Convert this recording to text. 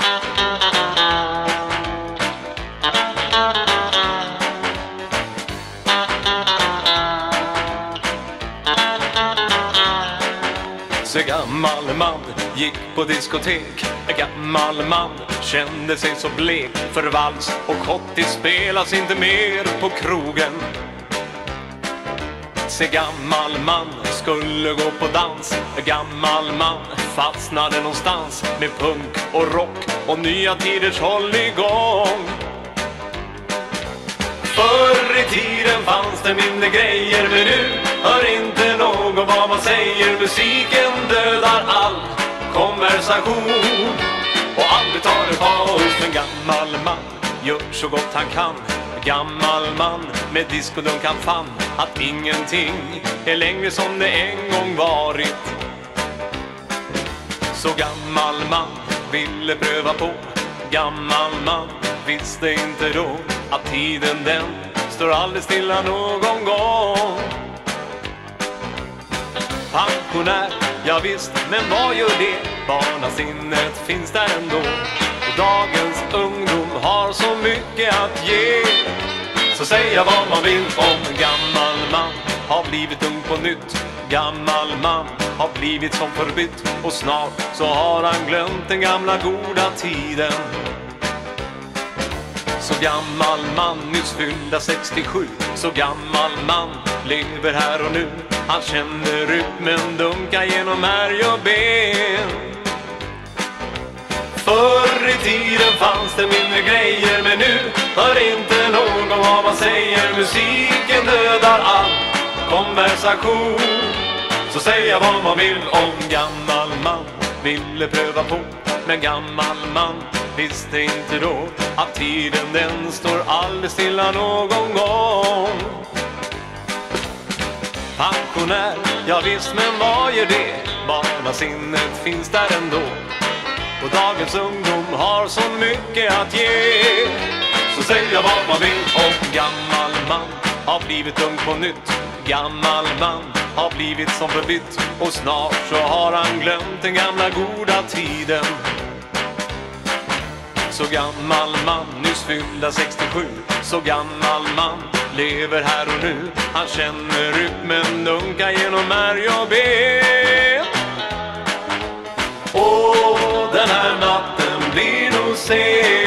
Så gammal man gick på diskotek. En gammal man kände sig så blek. För vals och hotti spelas inte mer på krogen. Så gammal man skulle gå på dans. En gammal man fastnade någonstans med punk och rock och nya tiders håll igång. Förr i tiden fanns det mindre grejer, men nu hör inte någon vad man säger. Musiken dödar all konversation och aldrig tar en paus. Men gammal man gör så gott han kan. Gammal man med diskodunkan fann att ingenting är längre som det en gång varit. Så gammal man ville pröva på. Gammal man visste inte då att tiden den står aldrig stilla någon gång. Pensionär, ja visst, men vad gör det? Barnasinnet finns där ändå. Och dagens ungdom har så mycket att ge. Så säga vad man vill om gammal man har blivit ung på nytt. Gammal man har blivit som förbytt. Och snart så har han glömt den gamla goda tiden. Så gammal man nyss fyllda 67. Så gammal man lever här och nu. Han känner rytmen dunka genom märg och ben. Förr i tiden fanns det mindre grejer, men nu hör inte någon vad man säger. Musiken dödar all konversation. Så säga vad man vill om gammal man ville pröva på. Men gammal man visste inte då att tiden den står aldrig stilla någon gång. Pensionär, ja visst, men vad gör det? Barnasinnet finns där ändå. Och dagens ungdom har så mycket att ge. Så säga vad man vill om gammal man har blivit ung på nytt. Gammal man har blivit som förbytt. Och snart så har han glömt den gamla goda tiden. Så gammal man nyss fyllda 67. Så gammal man lever här och nu. Han känner rytmen dunka genom märg och ben. Och den här natten blir nog sen.